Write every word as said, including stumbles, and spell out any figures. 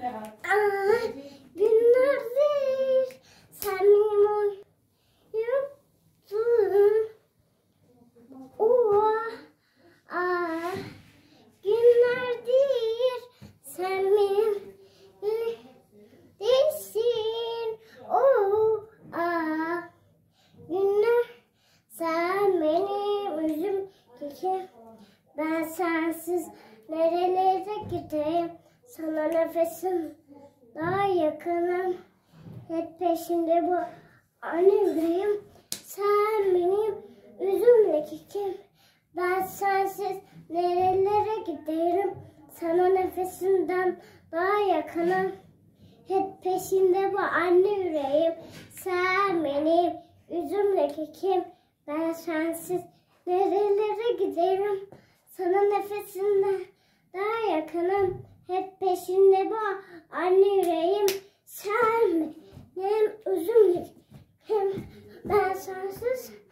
Aa, günlerdir sen benim oyumdun. Oha, aa, günlerdir sen benim değilsin. Oh, aa, günler sen benim üzüm kekim. Ben sensiz nerelere gideyim? Sana nefesim daha yakınım. Hep peşinde bu anne yüreğim. Sen benim üzümle kekim. Ben sensiz nerelere giderim? Sana nefesimden daha yakınım. Hep peşinde bu anne yüreğim. Sen benim üzümle kekim. Ben sensiz nerelere giderim? Sana nefesimden daha yakınım. Hep peşinde bu anne yüreğim. Sen benim üzümle kekim. Ben sensiz